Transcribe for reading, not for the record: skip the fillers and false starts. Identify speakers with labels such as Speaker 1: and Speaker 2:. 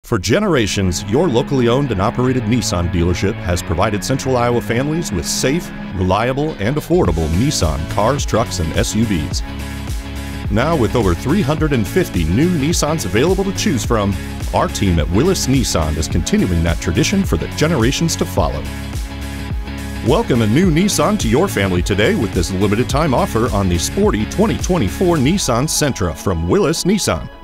Speaker 1: For generations, your locally owned and operated Nissan dealership has provided Central Iowa families with safe, reliable, and affordable Nissan cars, trucks, and SUVs. Now with over 350 new Nissans available to choose from, our team at Willis Nissan is continuing that tradition for the generations to follow. Welcome a new Nissan to your family today with this limited time offer on the sporty 2024 Nissan Sentra from Willis Nissan.